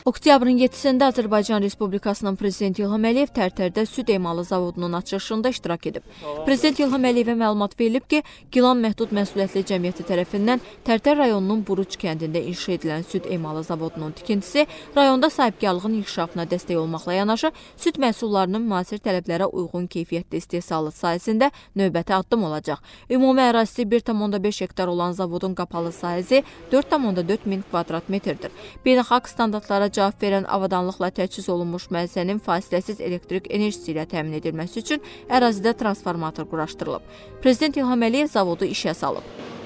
Oktyabrın 7-sində Azərbaycan Respublikasının Prezidenti İlham Əliyev Tərtərdə süd emalı zavodunun açılışında iştirak edib. Prezident İlham Əliyevə məlumat verilib ki, Gilan Məhdud Məsuliyyətli Cəmiyyəti tərəfindən Tərtər rayonunun Buruç kəndində inşa edilən süd emalı zavodunun tikintisi rayonda sahibkarlığın inkişafına dəstək olmaqla yanaşı, süd məhsullarının müasir tələblərə uyğun keyfiyyətli istehsalı sayəsində növbəti addım olacaq. Ümumi ərazisi 1,5 hektar olan zavodun qapalı sahəsi 4,4 min kvadrat metrdir. Beynəlxalq standartlara cavab verən avadanlıqla təchiz olunmuş müəssisənin fasiləsiz elektrik enerjisi ilə təmin edilməsi üçün ərazidə transformator quraşdırılıb. Prezident İlham Əliyev zavodu işə salıb.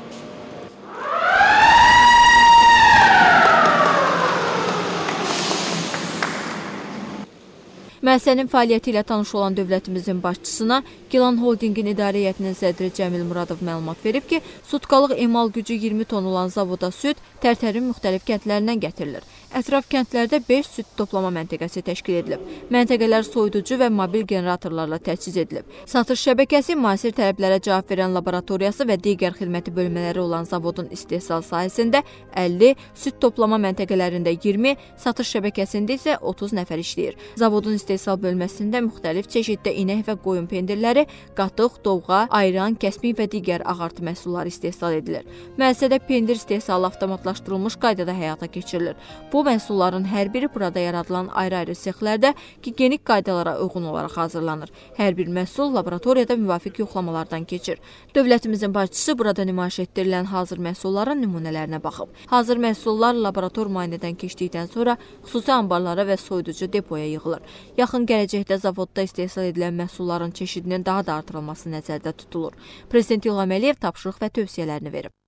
Müəssisənin fəaliyyəti ilə tanış olan dövlətimizin başçısına Gilan Holdingin idarə heyətinin sədri Cəmil Muradov məlumat verib ki, sutkalıq emal gücü 20 ton olan zavoda süd Tərtərin müxtəlif kəndlərindən gətirilir. Ətraf kəndlərdə 5 süd toplama məntəqəsi təşkil edilib. Məntəqələr soyuducu və mobil generatorlarla təchiz edilib. Satış şəbəkəsi müasir tələblərə cavab verən laboratoriyası və digər xidməti bölmələri olan zavodun istehsal sahəsində 50, süd toplama məntəqələrində 20, satış şəbəkəsində isə 30 nəfər işləyir. Zavodun istehsal bölməsində müxtəlif çeşiddə inək və qoyun pendirləri, qatıq, dovğa, ayran, kəsmik və digər ağartı məhsulları istehsal edilir. Müəssisədə pendir istehsalı avtomatlaşdırılmış qaydada həyata keçirilir. Bu məhsulların hər biri burada yaradılan ayrı-ayrı sexlərdə gigiyenik qaydalara uyğun olaraq hazırlanır. Hər bir məhsul laboratoriyada müvafiq yoxlamalardan keçir. Dövlətimizin başçısı burada nümayiş etdirilən hazır məhsulların nümunələrinə baxıb. Hazır məhsullar laborator müayinədən keçdikdən sonra xüsusi anbarlara və soyuducu depoya yığılır. Yaxın gələcəkdə zavodda istehsal edilən məhsulların çeşidinin daha da artırılması nəzərdə tutulur. Prezident İlham Əliyev tapşırıq və tövsiyələrini verib.